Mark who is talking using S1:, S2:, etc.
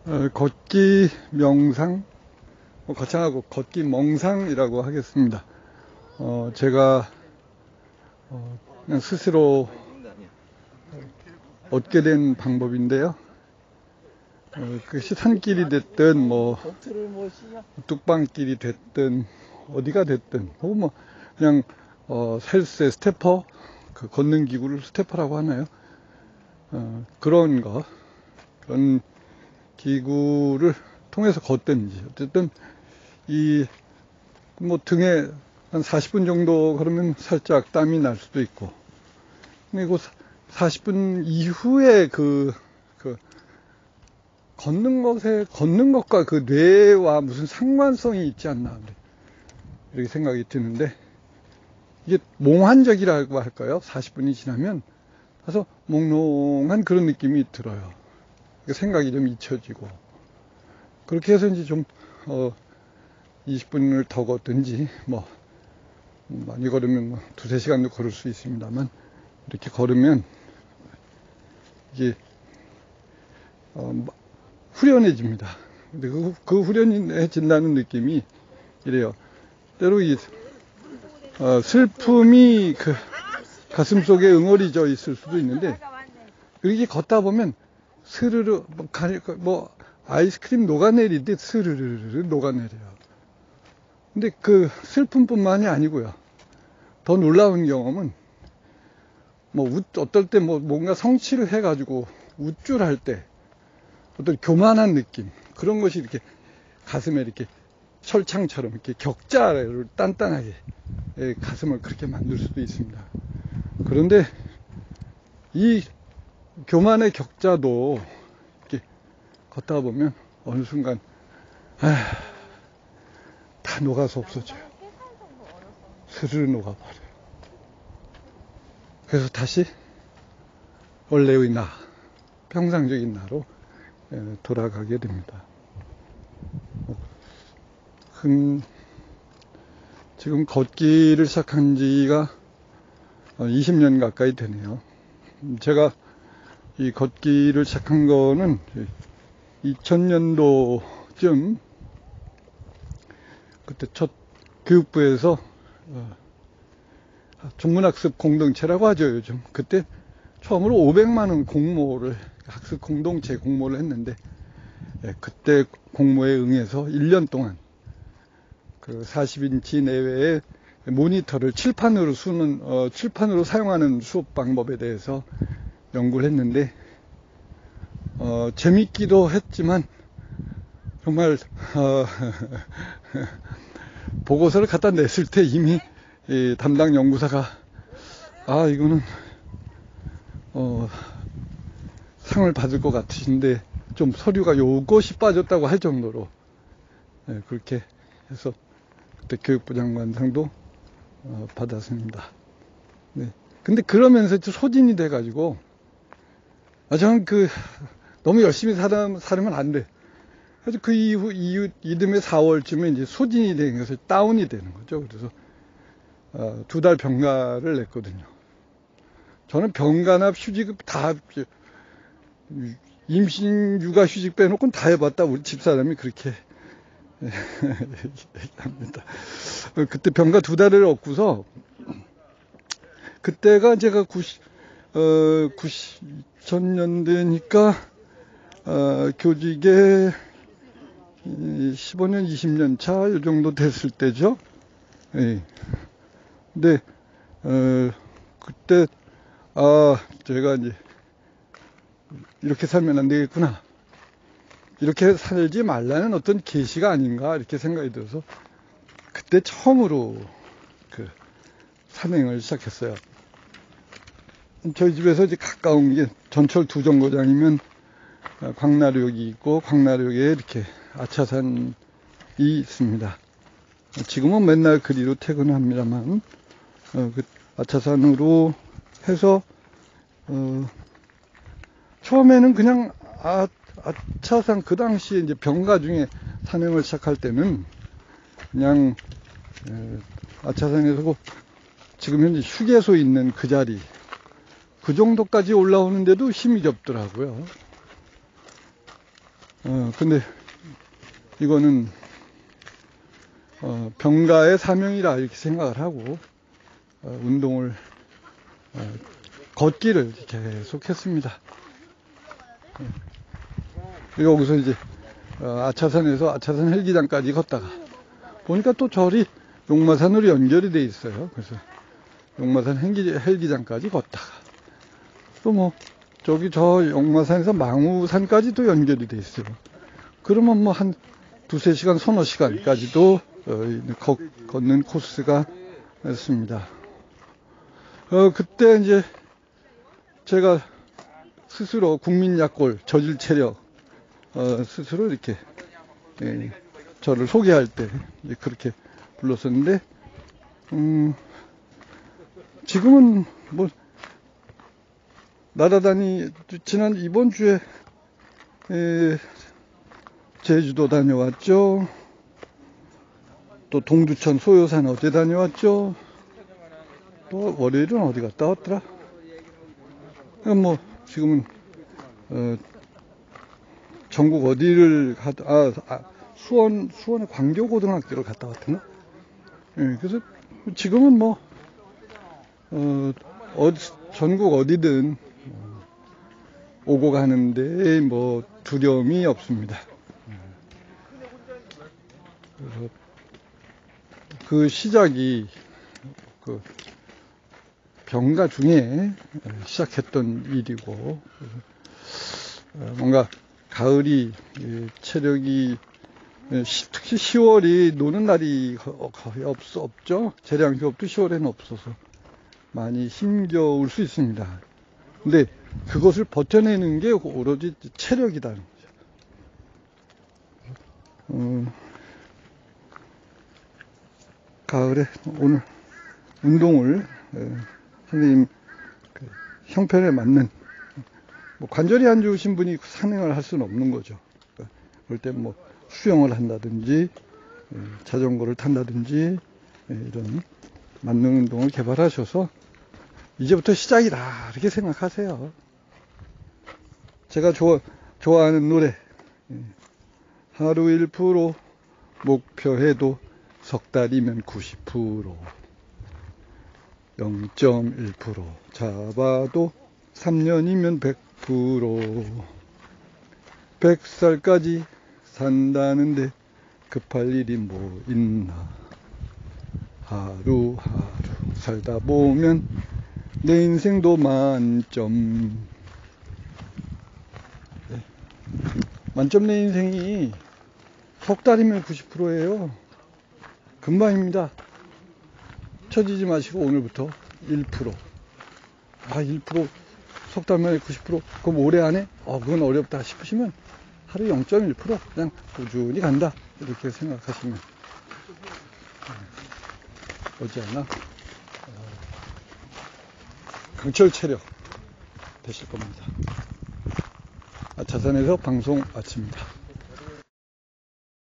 S1: 걷기 명상, 거창하고 걷기 멍상이라고 하겠습니다. 제가 그냥 스스로 얻게 된 방법인데요. 그것이 산길이 됐든 뚝방길이 됐든 어디가 됐든 혹은 그냥 헬스의 스태퍼, 그 걷는 기구를 스태퍼라고 하나요? 그런 기구를 통해서 걷든지 어쨌든 등에 한 40분 정도 걸으면 살짝 땀이 날 수도 있고, 그리고 40분 이후에 걷는 것과 그 뇌와 무슨 상관성이 있지 않나 이렇게 생각이 드는데, 이게 몽환적이라고 할까요? 40분이 지나면 가서 몽롱한 그런 느낌이 들어요. 생각이 좀 잊혀지고, 그렇게 해서 이제 좀 20분을 더 걷든지 많이 걸으면 2~3시간도 걸을 수 있습니다만, 이렇게 걸으면 이게 후련해집니다. 근데 그 후련해진다는 느낌이 이래요. 때로 슬픔이 가슴속에 응어리져 있을 수도 있는데, 이렇게 걷다 보면 스르르 아이스크림 녹아내리듯 스르르르 녹아내려요. 근데 그 슬픔뿐만이 아니고요, 더 놀라운 경험은 어떨 때 뭔가 성취를 해가지고 우쭐할 때 어떤 교만한 느낌, 그런 것이 이렇게 가슴에 이렇게 철창처럼 이렇게 격자를 단단하게 가슴을 그렇게 만들 수도 있습니다. 그런데 이 교만의 격자도 이렇게 걷다 보면 어느 순간 다 녹아서 없어져요. 스르르 녹아버려요. 그래서 다시 원래의 나, 평상적인 나로 돌아가게 됩니다. 지금 걷기를 시작한 지가 20년 가까이 되네요. 제가 이 걷기를 시작한 거는 2000년도쯤 그때 첫 교육부에서 중문학습 공동체라고 하죠, 요즘. 그때 처음으로 500만 원 공모를, 학습 공동체 공모를 했는데, 그때 공모에 응해서 1년 동안 그 40인치 내외의 모니터를 칠판으로 사용하는 수업 방법에 대해서 연구를 했는데, 재밌기도 했지만 정말 보고서를 갖다 냈을 때 이미 담당 연구사가 이거는 상을 받을 것 같으신데 좀 서류가 요것이 빠졌다고 할 정도로, 그렇게 해서 그때 교육부 장관상도 받았습니다. 네. 근데 그러면서 소진이 돼가지고, 저는 너무 열심히 살으면 안 돼. 그래서 그 이듬해 4월쯤에 이제 소진이 되는 것을 다운이 되는 거죠. 그래서 2달 병가를 냈거든요. 저는 병가나 휴직 다, 임신 육아 휴직 빼놓고는 다 해봤다, 우리 집사람이 그렇게 얘기합니다. 그때 병가 2달을 얻고서, 그때가 제가 2000년대니까 교직에 15년 20년 차 이 정도 됐을 때죠. 근데 그때 제가 이제 이렇게 살면 안 되겠구나, 이렇게 살지 말라는 어떤 계시가 아닌가 이렇게 생각이 들어서 그때 처음으로 산행을 시작했어요. 저희 집에서 이제 가까운 게 전철 2정거장이면 광나루역이 있고, 광나루역에 이렇게 아차산이 있습니다. 지금은 맨날 그리로 퇴근합니다만, 그 아차산으로 해서 처음에는 그냥 아차산, 그 당시에 이제 병가 중에 산행을 시작할 때는 그냥 아차산에서 지금 현재 휴게소 있는 그 자리, 그 정도까지 올라오는데도 힘이 없더라고요. 근데 이거는 병가의 사명이라 이렇게 생각을 하고 운동을 걷기를 계속 했습니다. 여기서 이제 아차산에서 아차산 헬기장까지 걷다가 보니까 또 절이 용마산으로 연결이 돼 있어요. 그래서 용마산 헬기장까지 걷다가 또 뭐 저기 저 용마산에서 망우산까지도 연결이 돼 있어요. 그러면 뭐 한 두세 시간, 서너 시간까지도 걷는 코스가 있습니다. 그때 이제 제가 스스로 국민약골 저질 체력 스스로 이렇게 저를 소개할 때 그렇게 불렀었는데 지금은 뭐 날아다니 이번 주에 제주도 다녀왔죠. 또 동두천 소요산 어제 다녀왔죠. 또 월요일은 어디 갔다 왔더라. 뭐 지금은 전국 어디를 수원의 광교고등학교를 갔다 왔나? 그래서 지금은 뭐 전국 어디든 오고 가는데 뭐 두려움이 없습니다. 그래서 그 시작이 그 병가 중에 시작했던 일이고 뭔가 가을이 체력이 특히 10월이 노는 날이 거의 없죠. 재량 휴업도 10월에는 없어서 많이 힘겨울 수 있습니다. 근데 그것을 버텨내는 게 오로지 체력이다는 거죠. 가을에 오늘 운동을 선생님 형편에 맞는 뭐 관절이 안 좋으신 분이 산행을 할 수는 없는 거죠. 그럴 때 뭐 수영을 한다든지 자전거를 탄다든지 이런 맞는 운동을 개발하셔서 이제부터 시작이다 이렇게 생각하세요. 제가 좋아하는 노래 하루 1% 목표해도 석 달이면 90% 0.1% 잡아도 3년이면 100% 100살까지 산다는데 급할 일이 뭐 있나. 하루하루 살다 보면 내 인생도 만점. 만점 내 인생이 석 달이면 90%예요. 금방입니다. 처지지 마시고 오늘부터 1%. 1% 석 달 만에 90%. 그럼 올해 안에 그건 어렵다 싶으시면 하루 0.1% 그냥 꾸준히 간다 이렇게 생각하시면 어지않아 강철 체력 되실 겁니다. 아차산에서 방송 마칩니다.